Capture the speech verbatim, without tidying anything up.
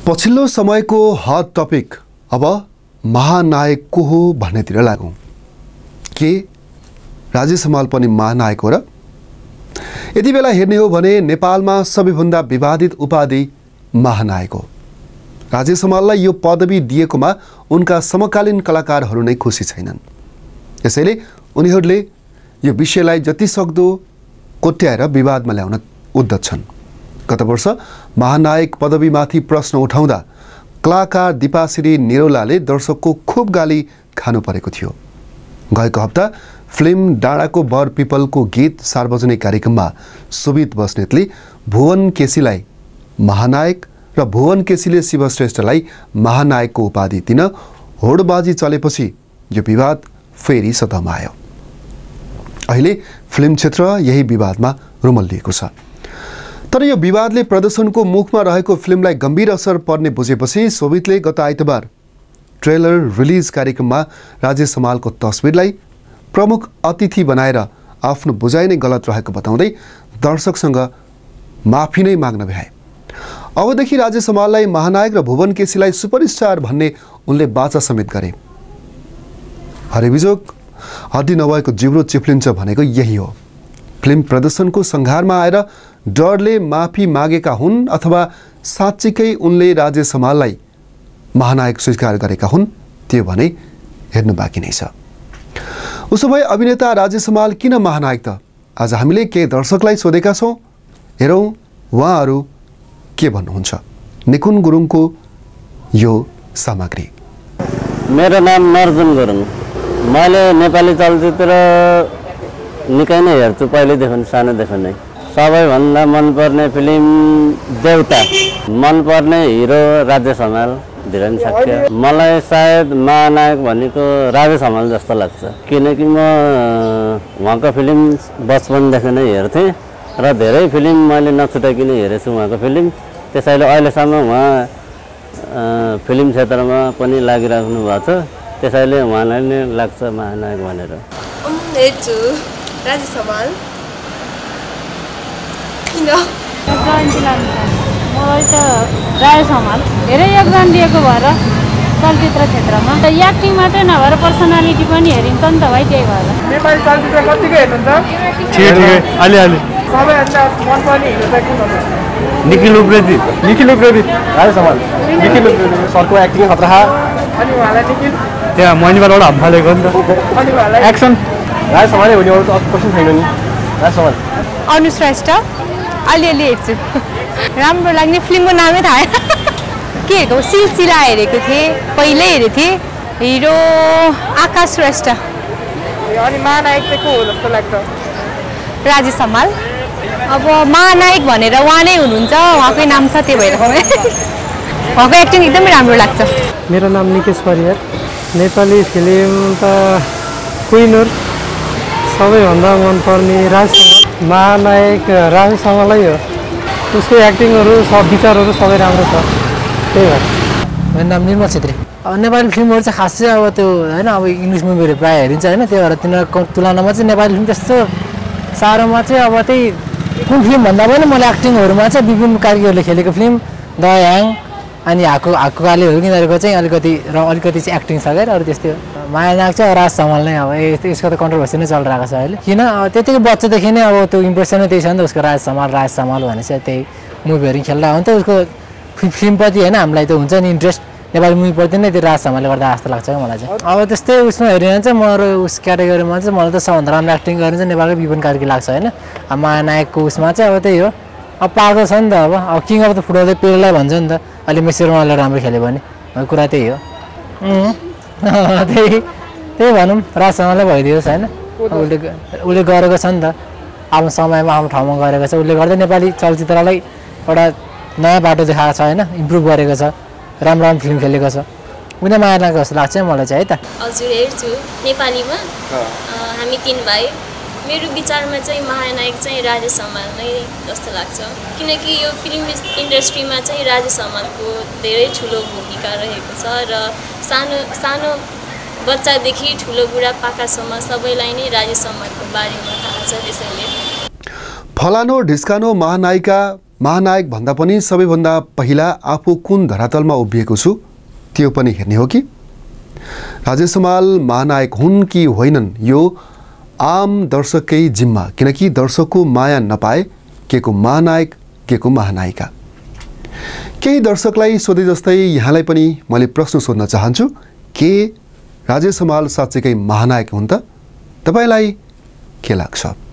पछिल्लो समयको hot topic अब महानायक को हो भन्नेतिर लागौं। के राजेश हमाल पनि महानायक हो र? यति बेला हेर्ने हो भने नेपालमा सबैभन्दा विवादित उपाधि महानायक हो। राजेश हमाललाई यो पदवी दिएकोमा उनका समकालीन कलाकारहरू नै खुसी छैनन्। यसैले उनीहरूले यो विषयलाई जति सक्दो कोट्याएर विवादमा ल्याउन उद्यत छन्। गत वर्ष महानायक पदवीमाथि प्रश्न उठाउँदा कलाकार दीपाश्री निरौलाले दर्शकको खूब गाली खानु परेको थियो। गएको हप्ता फिल्म डाँडाको बर पिपलको गीत सार्वजनिक कार्यक्रममा सुबित बस्नेतले भुवन केसीलाई महानायक र भुवन केसीले शिव श्रेष्ठलाई महानायकको उपाधि दिन होडबाजी चलेपछि यो विवाद फेरि सतहमा आयो। अहिले फिल्म क्षेत्र यही विवादमा रुमल्लिएको छ। तर यो विवादले प्रदर्शनको मुखमा रहेको फिल्मलाई गम्भीर असर पर्ने बुझेपछि सोभितले गत आइतबार ट्रेलर रिलिज कार्यक्रममा राजेश हमालको तस्बिरलाई प्रमुख अतिथि बनाएर आफ्नो बुझाइ नै गलत रहेको बताउँदै दर्शकसँग माफी नै माग्न भ्याए। अबदेखि राजेश हमाललाई महानायक र भुवन केसीलाई सुपरस्टार भन्ने उनले बाचा समेत गरे। हरेबिजोग हड्डी नभएको जिब्रो चिप्लिन्छ भनेको यही हो। फिल्म प्रदर्शनको संघारमा आएर डरले माफी मागेका हुन् अथवा साँच्चीकै उनले राजेश हमाललाई महानायक स्वीकार गरेका हुन् त्यो भने हेर्नु बाँकी नै छ। उसो भए अभिनेता राजेश हमाल किन महानायक त? आज हामीले केही दर्शकलाई सोधेका छौँ। हेरौँ उहाँहरू के भन्नुहुन्छ। निकुन गुरुङको यो सामग्री। मेरो नाम नर्जुन गुरुङ। मैले नेपाली चलचित्र निकै नै हेर्छु पहिलेदेखि, सानोदेखि नै। सबैभन्दा मनपर्ने फिल्म देउता, मनपर्ने हिरो राजेश हमाल, धीरेन सक्य। मलाई सायद महानायक भनेको राजेश हमाल जस्तो लाग्छ, किनकि म उहाँको फिल्म बचपनदेखि नै हेर्थेँ र धेरै फिल्म मैले नछुटाइकन हेरेछु उहाँको फिल्म। त्यसैले अहिलेसम्म उहाँ फिल्म क्षेत्रमा पनि लागिराख्नु भएको छ, त्यसैले उहाँलाई नै लाग्छ महानायक भनेर। हेर्छु राजेश हमाल। किन? मलाई त राजेश हमाल धेरै योगदान दिएको भएर चलचित्र क्षेत्रमा एक्टिङ मात्रै नभएर पर्सनालिटी पनि हेरिन्छ नि त भाइ, त्यही भएर। नेपाली चलचित्र कतिको हेर्नुहुन्छ? अलिअलि। सबैभन्दा मनपर्ने हिरो चाहिँ कुन हो? निखिल उप्रेती। निखिल उप्रेती राजेश हमाल। निखिल उप्रेती सरको एक्टिङ खतरा। अनि उहाँलाई निखिल त्यहाँ मनिबारबाट हाम्फालेको नि त। अनि उहाँलाई एक्सन राजेश हमालै हो नि, अरू त क्वेसन छैन नि। राजेश हमाल। अनु श्रेष्ठ अलिअलि हेर्छु। राम्रो लाग्ने फिल्मको नामै थाहा के हेरेको? सिलसिला हेरेको थिएँ, पहिल्यै हेरेको थिएँ। हिरो आकाश श्रेष्ठ। अनि महानायक चाहिँ को हो जस्तो लाग्छ? राजेश हमाल। अब महानायक भनेर उहाँ नै हुनुहुन्छ, उहाँकै नाम छ, त्यो भएर उहाँको एक्टिङ एकदमै राम्रो लाग्छ। मेरो नाम निकेश परियार। नेपाली फिल्म त क्विनर सबैभन्दा मनपर्ने राजेश हमाल। महानायक राजेश हमालै हो। उसको एक्टिङहरू सब विचारहरू सबै राम्रो छ, त्यही भएर। मेरो नाम निर्मल छेत्री। अब नेपाली फिल्महरू चाहिँ खास चाहिँ अब त्यो होइन, अब इङ्ग्लिस मुभीहरू प्रायः हेरिन्छ होइन, त्यही भएर तिनीहरूको तुलनामा चाहिँ नेपाली फिल्म त्यस्तो साह्रोमा चाहिँ अब त्यही कुन फिल्म भन्दा पनि मैले एक्टिङहरूमा चाहिँ विपिन कार्कीहरूले खेलेको फिल्म द ह्याङ अनि हाको हाको कालीहरू यिनीहरूको चाहिँ अलिकति र अलिकति चाहिँ एक्टिङ छ क्या। अरू त्यस्तै हो। महानायक चाहिँ राजेश हमाल नै अब यसको त कन्ट्रोभर्सी नै चलिरहेको छ अहिले। किन त्यतिकै बच्चादेखि नै अब त्यो इम्प्रेसन नै त्यही छ नि त उसको, राजेश हमाल राजेश हमाल भनेपछि त्यही मुभीहरू खेल्दा हो नि त उसको फिल्मप्रति होइन, हामीलाई त हुन्छ नि इन्ट्रेस्ट नेपाली मुभीप्रति नै त्यो राजेश हमालले गर्दा जस्तो लाग्छ क्या मलाई चाहिँ। अब त्यस्तै उसमा हेऱ्यो भने चाहिँ म उस क्याटेगोरीमा चाहिँ मलाई त सबभन्दा राम्रो एक्टिङ गर्ने चाहिँ नेपालकै विपिन कार्की लाग्छ होइन। अब महानायकको उसमा चाहिँ अब त्यही हो, अब पाएको छ नि त। अब अब किङ अफ द फुटबल चाहिँ पेलेलाई भन्छ नि त, अहिले मेसी रोनाल्डोले राम्रो खेल्यो भने कुरा त्यही हो। त्यही त्यही भनौँ राजेश हमालले भइदियोस् होइन। उसले उसले गरेको छ नि त, आफ्नो समयमा आफ्नो ठाउँमा गरेको छ। उसले गर्दा नेपाली चलचित्रलाई एउटा नयाँ बाटो देखाएको छ होइन, इम्प्रुभ गरेको छ, राम्रो राम्रो फिल्म खेलेको छ। उनी माया लाग्छ जस्तो लाग्छ मलाई चाहिँ है त। हजुर हेर्छु नेपालीमा। हामी तिन भाइ। मेरो विचारमा चाहिँ महानायक चाहिँ राजेश हमाल नै जस्तो लाग्छ, किनकि यो फिल्म इन्डस्ट्रीमा चाहिँ राजेश हमालको धेरै ठुलो भूमिका रहेको छ र सानो सानो बच्चादेखि ठुलो बुढा पाकासम्म सबैलाई नै राजेश हमालको बारेमा थाहा छ। त्यसैले फलानो ढिस्कानो महानायिका महानायक भन्दा पनि सबैभन्दा पहिला आफू कुन धरातलमा उभिएको छु त्यो पनि हेर्ने हो कि? राजेश हमाल महानायक हुन् कि होइनन् यो आम दर्शककै जिम्मा, किनकि दर्शकको माया नपाए के को महानायक के को महानायिका। केही दर्शकलाई सोधे जस्तै यहाँलाई पनि मैले प्रश्न सोध्न चाहन्छु, के राजेश हमाल साँच्चैकै महानायक हुन् त? तपाईलाई के लाग्छ?